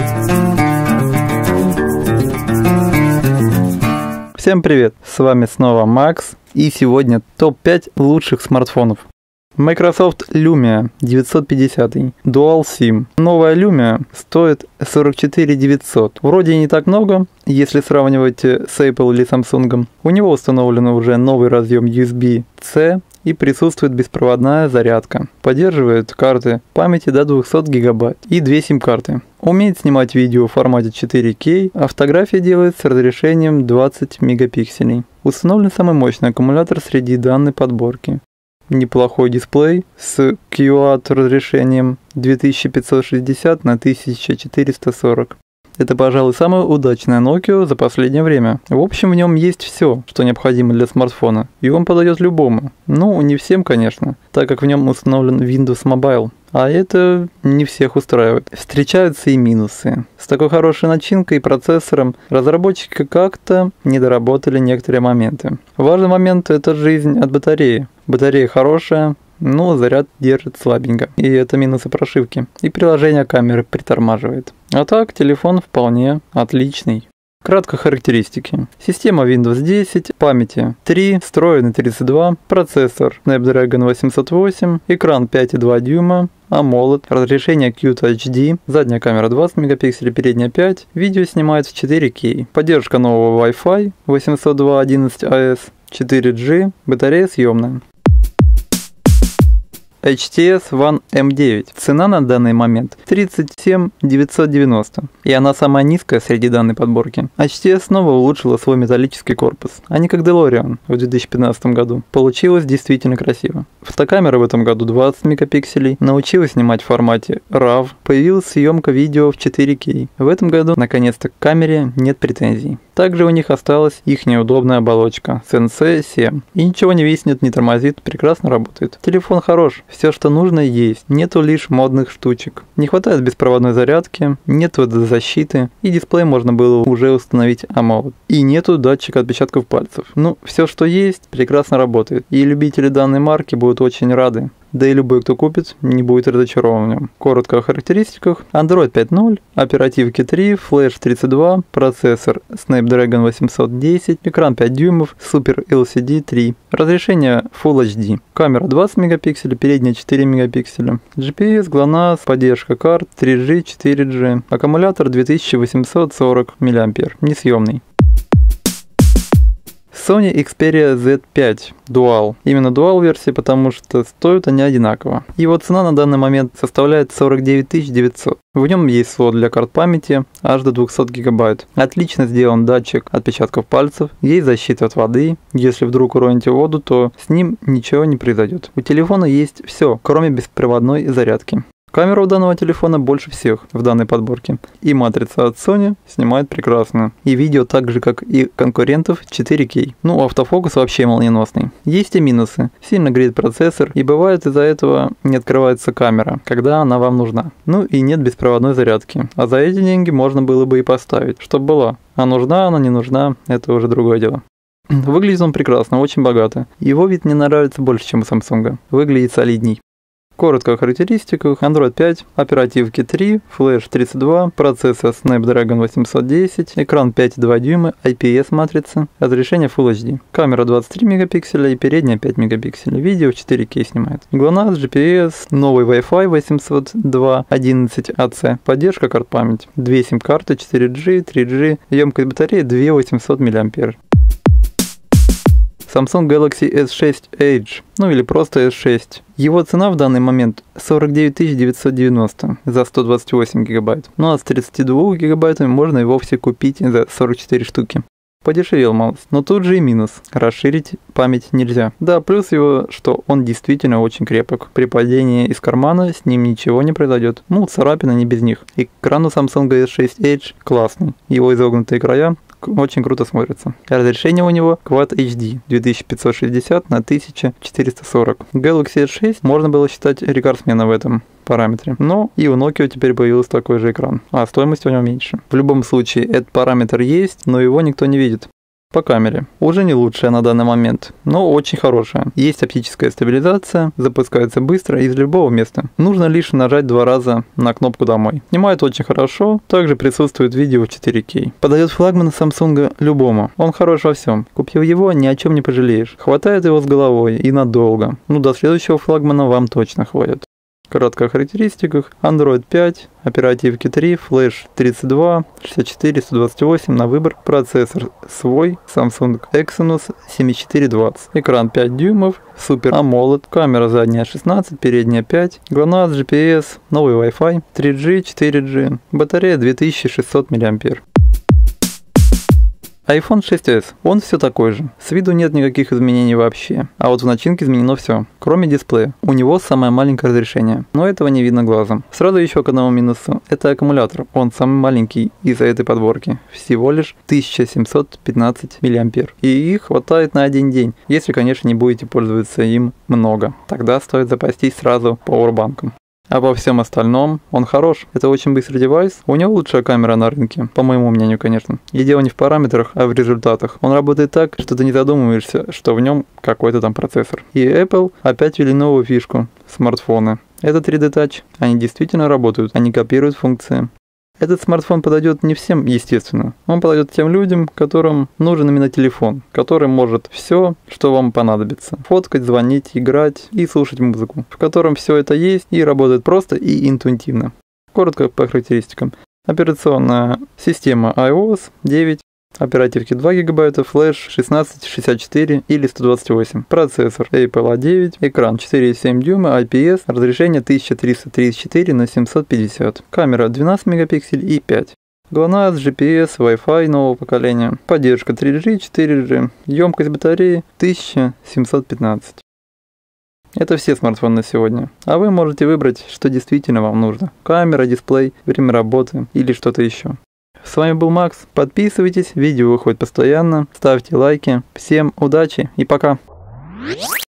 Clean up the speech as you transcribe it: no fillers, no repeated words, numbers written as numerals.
Всем привет, с вами снова Макс, и сегодня топ-5 лучших смартфонов. Microsoft Lumia 950 Dual SIM. Новая Lumia стоит 44 900. Вроде не так много, если сравнивать с Apple или Samsung. У него установлен уже новый разъем USB-C и присутствует беспроводная зарядка. Поддерживает карты памяти до 200 ГБ и 2 сим-карты. Умеет снимать видео в формате 4К, а фотографии делает с разрешением 20 мегапикселей. Установлен самый мощный аккумулятор среди данной подборки. Неплохой дисплей с QHD разрешением 2560 на 1440. Это, пожалуй, самая удачная Nokia за последнее время. В общем, в нем есть все, что необходимо для смартфона, и он подойдет любому. Ну, не всем, конечно, так как в нем установлен Windows Mobile. А это не всех устраивает. Встречаются и минусы. С такой хорошей начинкой и процессором разработчики как-то не доработали некоторые моменты. Важный момент – это жизнь от батареи. Батарея хорошая, но заряд держит слабенько. И это минусы прошивки. И приложение камеры притормаживает. А так, телефон вполне отличный. Кратко характеристики. Система Windows 10, памяти 3, встроенный 32, процессор Snapdragon 808, экран 5,2 дюйма, AMOLED, разрешение QHD HD, задняя камера 20 мегапикселей, передняя 5, видео снимает в 4К, поддержка нового Wi-Fi 802.11as, 4G, батарея съемная. HTS One M9. Цена на данный момент 37 990, и она самая низкая среди данной подборки. HTS снова улучшила свой металлический корпус, а не как DeLorean в 2015 году. Получилось действительно красиво. Фотокамера в этом году 20 мегапикселей, научилась снимать в формате RAW, появилась съемка видео в 4К. В этом году наконец-то к камере нет претензий. Также у них осталась их неудобная оболочка Sensei 7. И ничего не виснет, не тормозит, прекрасно работает. Телефон хорош, все что нужно есть, нету лишь модных штучек. Не хватает беспроводной зарядки, нет водозащиты, и дисплей можно было уже установить AMOLED. И нету датчика отпечатков пальцев. Ну, все что есть, прекрасно работает. И любители данной марки будут очень рады. Да и любой, кто купит, не будет разочарован в нем. Коротко о характеристиках. Android 5.0, оперативки 3, флеш 32, процессор Snapdragon 810, экран 5 дюймов, Super LCD 3, разрешение Full HD, камера 20 мегапикселей, передняя 4 мегапикселя, GPS, GLONASS, поддержка карт 3G, 4G, аккумулятор 2840 мАh, несъемный. Sony Xperia Z5 Dual. Именно Dual версия, потому что стоят они одинаково. Его цена на данный момент составляет 49 900. В нем есть слот для карт памяти аж до 200 ГБ. Отлично сделан датчик отпечатков пальцев. Есть защита от воды. Если вдруг уроните воду, то с ним ничего не произойдет. У телефона есть все, кроме беспроводной зарядки. Камера у данного телефона больше всех в данной подборке. И матрица от Sony снимает прекрасно. И видео так же, как и конкурентов, 4К. Ну, автофокус вообще молниеносный. Есть и минусы. Сильно греет процессор, и бывает из-за этого не открывается камера, когда она вам нужна. Ну и нет беспроводной зарядки. А за эти деньги можно было бы и поставить, чтобы была. А нужна она, не нужна, это уже другое дело. Выглядит он прекрасно, очень богато. Его вид мне нравится больше, чем у Samsung. Выглядит солидней. Коротко о характеристиках. Android 5, оперативки 3, флеш 32, процессор Snapdragon 810, экран 5,2 дюйма, IPS матрица, разрешение Full HD, камера 23 мегапикселя и передняя 5 мегапикселей, видео в 4К снимает. GLONASS, GPS, новый Wi-Fi 802.11ac, поддержка карт памяти, 2 сим-карты, 4G, 3G, емкость батареи 2800 мАh. Samsung Galaxy S6 Edge, ну или просто S6. Его цена в данный момент 49 990 за 128 гигабайт. Ну а с 32 гигабайтами можно и вовсе купить за 44 штуки. Подешевел малость, но тут же и минус. Расширить память нельзя. Да, плюс его, что он действительно очень крепок. При падении из кармана с ним ничего не произойдет. Ну, царапина не без них. Экран у Samsung S6 Edge классный. Его изогнутые края очень круто смотрится. Разрешение у него Quad HD 2560 на 1440. Galaxy S6 можно было считать рекордсменом в этом параметре. Но и у Nokia теперь появился такой же экран, а стоимость у него меньше. В любом случае, этот параметр есть, но его никто не видит. По камере. Уже не лучшая на данный момент, но очень хорошая. Есть оптическая стабилизация, запускается быстро из любого места. Нужно лишь нажать 2 раза на кнопку «Домой». Снимает очень хорошо, также присутствует видео в 4К. Подойдет флагман Samsung любому. Он хорош во всем. Купив его, ни о чем не пожалеешь. Хватает его с головой и надолго. До следующего флагмана вам точно хватит. Кратко о характеристиках. Android 5, оперативки 3, флеш 32, 64, 128 на выбор. Процессор свой, Samsung Exynos 7420. Экран 5 дюймов, Super AMOLED. Камера задняя 16, передняя 5. GLONASS, GPS, новый Wi-Fi, 3G, 4G. Батарея 2600 мАh. iPhone 6s, он все такой же. С виду нет никаких изменений вообще. А вот в начинке изменено все, кроме дисплея. У него самое маленькое разрешение, но этого не видно глазом. Сразу еще к одному минусу. Это аккумулятор. Он самый маленький из-за этой подборки. Всего лишь 1715 мАh. И их хватает на один день, если, конечно, не будете пользоваться им много. Тогда стоит запастись сразу пауэрбанком. А во всем остальном он хорош. Это очень быстрый девайс. У него лучшая камера на рынке, по моему мнению, конечно. И дело не в параметрах, а в результатах. Он работает так, что ты не задумываешься, что в нем какой-то там процессор. И Apple опять ввели новую фишку – смартфоны. Это 3D Touch. Они действительно работают, они копируют функции. Этот смартфон подойдет не всем, естественно. Он подойдет тем людям, которым нужен именно телефон, который может все, что вам понадобится. Фоткать, звонить, играть и слушать музыку, в котором все это есть и работает просто и интуитивно. Коротко по характеристикам. Операционная система iOS 9. Оперативки 2 ГБ, флеш 16, 64 или 128. Процессор Apple A9, экран 4,7 дюйма, IPS, разрешение 1334 на 750. Камера 12 мегапикселей и 5. GLONASS, GPS, Wi-Fi нового поколения. Поддержка 3G, 4G. Емкость батареи 1715. Это все смартфоны на сегодня. А вы можете выбрать, что действительно вам нужно. Камера, дисплей, время работы или что-то еще. С вами был Макс. Подписывайтесь, видео выходит постоянно, ставьте лайки. Всем удачи и пока!